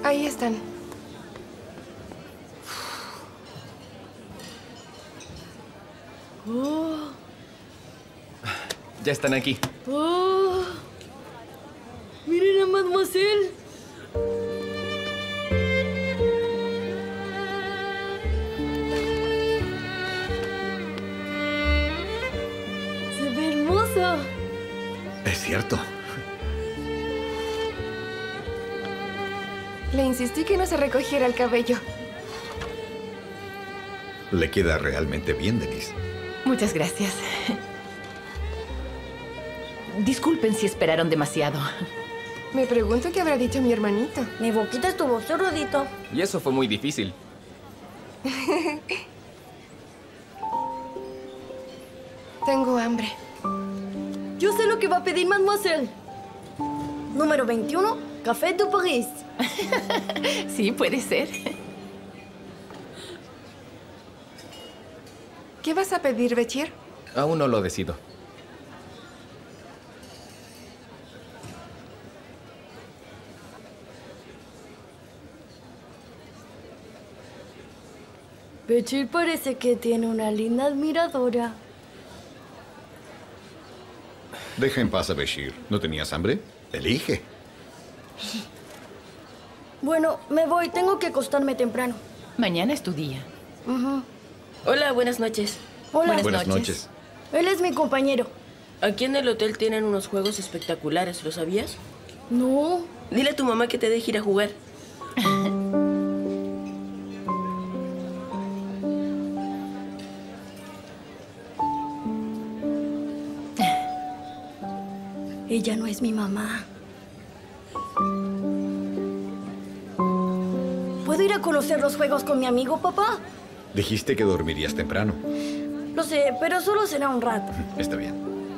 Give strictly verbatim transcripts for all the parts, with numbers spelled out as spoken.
Ahí están. Oh. Ya están aquí. Oh. Miren a Mademoiselle. Se ve hermoso. Es cierto. Le insistí que no se recogiera el cabello. Le queda realmente bien, Denise. Muchas gracias. Disculpen si esperaron demasiado. Me pregunto qué habrá dicho mi hermanito. Mi boquita estuvo sorudito. Y eso fue muy difícil. Tengo hambre. Yo sé lo que va a pedir Mademoiselle. Número veintiuno, Café de París. Sí, puede ser. ¿Qué vas a pedir, Bechir? Aún no lo decido. Bechir parece que tiene una linda admiradora. Deja en paz a Bashir. ¿No tenías hambre? Elige. Bueno, me voy. Tengo que acostarme temprano. Mañana es tu día. Uh-huh. Hola, buenas noches. Hola. Buenas Buenas noches. noches. Él es mi compañero. Aquí en el hotel tienen unos juegos espectaculares, ¿lo sabías? No. Dile a tu mamá que te deje ir a jugar. Ella no es mi mamá. ¿Puedo ir a conocer los juegos con mi amigo, papá? Dijiste que dormirías temprano. Lo sé, pero solo será un rato. Está bien.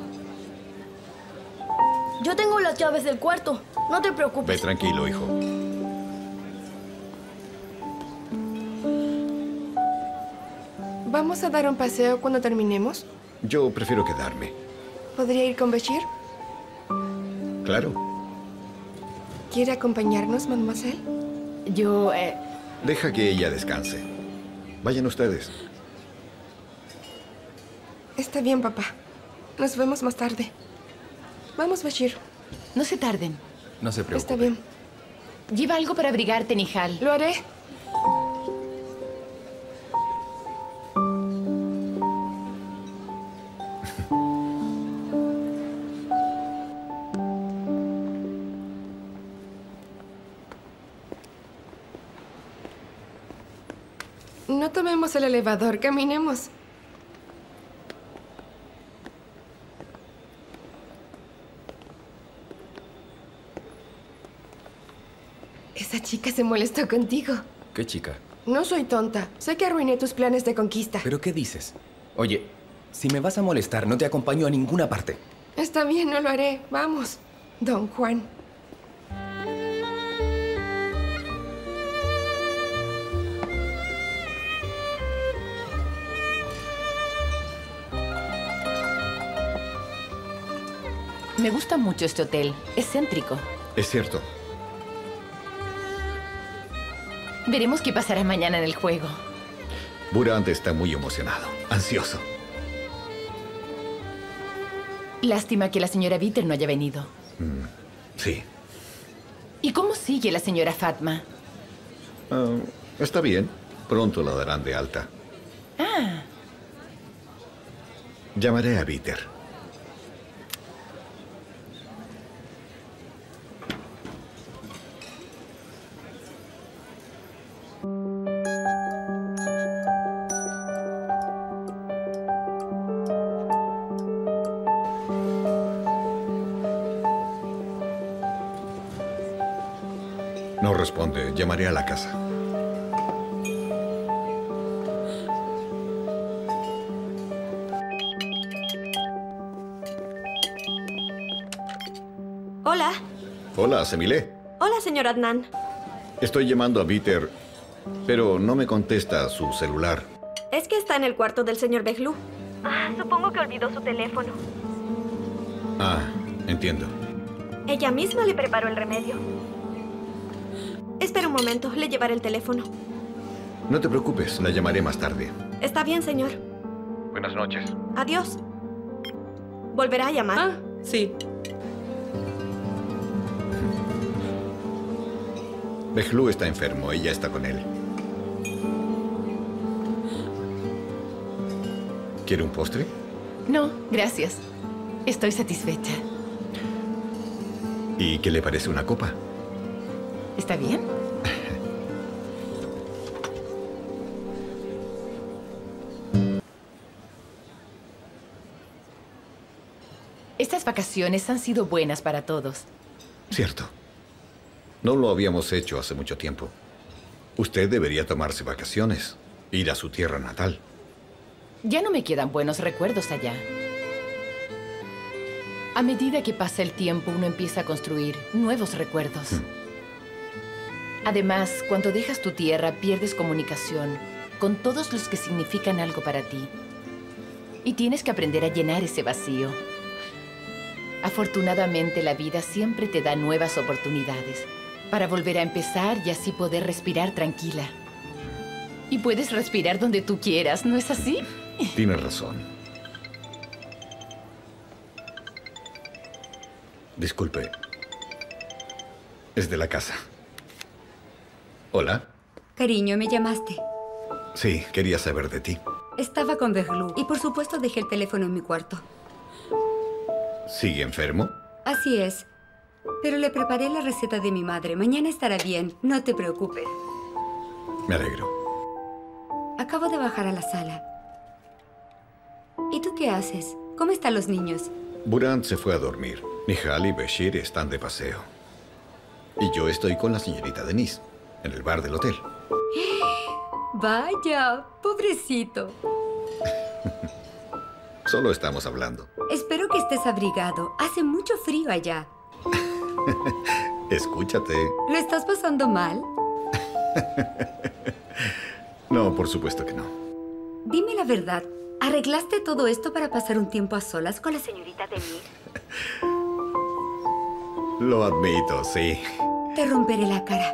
Yo tengo las llaves del cuarto. No te Ve preocupes. tranquilo, hijo. ¿Vamos a dar un paseo cuando terminemos? Yo prefiero quedarme. ¿Podría ir con Bechir? Claro. ¿Quiere acompañarnos, mademoiselle? Yo... eh, Deja que ella descanse. Vayan ustedes. Está bien, papá. Nos vemos más tarde. Vamos, Bechir. no se tarden. No se preocupe. Está bien. Lleva algo para abrigarte, Nihal. Lo haré. No tomemos el elevador, caminemos. Esa chica se molestó contigo. ¿Qué chica? No soy tonta. Sé que arruiné tus planes de conquista. ¿Pero qué dices? Oye, si me vas a molestar, no te acompaño a ninguna parte. Está bien, no lo haré. Vamos, don Juan. Me gusta mucho este hotel. Es céntrico. Es cierto. Veremos qué pasará mañana en el juego. Burant está muy emocionado, ansioso. Lástima que la señora Bitter no haya venido. Mm, sí. ¿Y cómo sigue la señora Fatma? Ah, está bien. Pronto la darán de alta. Ah, Llamaré a Bitter. No responde. Llamaré a la casa. Hola. Hola, Semilé. Hola, señor Adnan. Estoy llamando a Bitter, pero no me contesta su celular. Es que está en el cuarto del señor Behlu. Ah, supongo que olvidó su teléfono. Ah, entiendo. Ella misma le preparó el remedio. Espera un momento, le llevaré el teléfono. No te preocupes, la llamaré más tarde. Está bien, señor. Buenas noches. Adiós. ¿Volverá a llamar? Ah, sí. Behlu está enfermo, ella está con él. ¿Quiere un postre? No, gracias. Estoy satisfecha. ¿Y qué le parece una copa? ¿Está bien? Estas vacaciones han sido buenas para todos. Cierto. No lo habíamos hecho hace mucho tiempo. Usted debería tomarse vacaciones, ir a su tierra natal. Ya no me quedan buenos recuerdos allá. A medida que pasa el tiempo, uno empieza a construir nuevos recuerdos. Mm. Además, cuando dejas tu tierra, pierdes comunicación con todos los que significan algo para ti. Y tienes que aprender a llenar ese vacío. Afortunadamente, la vida siempre te da nuevas oportunidades para volver a empezar y así poder respirar tranquila. Y puedes respirar donde tú quieras, ¿no es así? Tiene razón. Disculpe. Es de la casa. Hola. Cariño, ¿me llamaste? Sí, quería saber de ti. Estaba con Behlu y por supuesto dejé el teléfono en mi cuarto. ¿Sigue enfermo? Así es. Pero le preparé la receta de mi madre. Mañana estará bien. No te preocupes. Me alegro. Acabo de bajar a la sala. ¿Y tú qué haces? ¿Cómo están los niños? Burhan se fue a dormir. Nihal y Bashir están de paseo. Y yo estoy con la señorita Denise, en el bar del hotel. Vaya, pobrecito. Solo estamos hablando. Espero que estés abrigado. Hace mucho frío allá. Escúchate. ¿Lo estás pasando mal? No, por supuesto que no. Dime la verdad. ¿Arreglaste todo esto para pasar un tiempo a solas con la señorita Denise? Lo admito, sí. Te romperé la cara.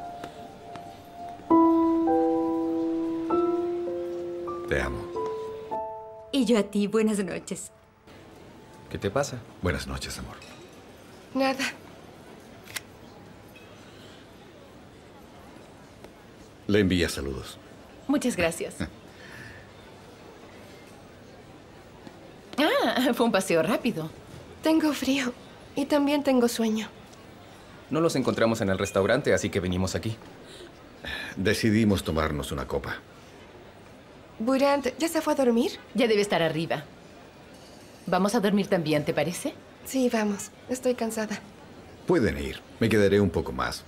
Te amo. Y yo a ti. Buenas noches. ¿Qué te pasa? Buenas noches, amor. Nada. Le envía saludos. Muchas gracias. Ah, fue un paseo rápido. Tengo frío y también tengo sueño. No los encontramos en el restaurante, así que venimos aquí. Decidimos tomarnos una copa. Burhan, ¿ya se fue a dormir? Ya debe estar arriba. Vamos a dormir también, ¿te parece? Sí, vamos. Estoy cansada. Pueden ir. Me quedaré un poco más.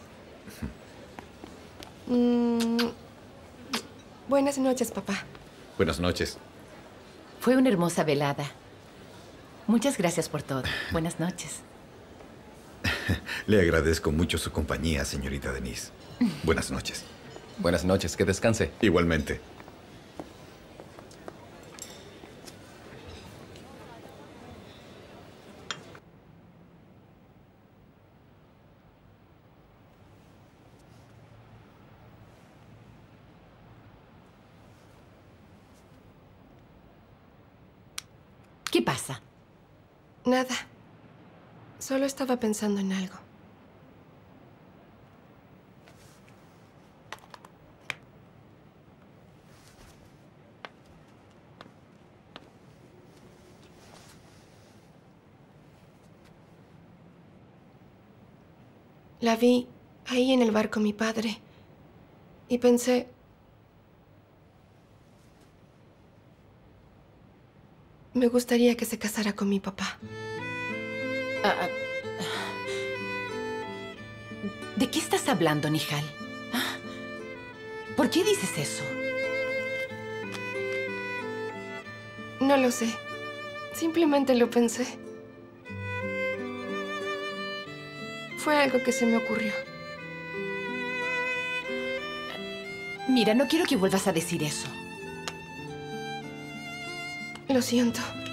Mm. Buenas noches, papá. Buenas noches. Fue una hermosa velada. Muchas gracias por todo. Buenas noches. Le agradezco mucho su compañía, señorita Denise. Buenas noches. Buenas noches, que descanse. Igualmente. ¿Qué pasa? Nada. Solo estaba pensando en algo. La vi ahí en el bar con mi padre y pensé... Me gustaría que se casara con mi papá. Ah, ah. ¿De qué estás hablando, Nihal? Ah, ¿por qué dices eso? No lo sé. Simplemente lo pensé. Fue algo que se me ocurrió. Mira, no quiero que vuelvas a decir eso. Lo siento.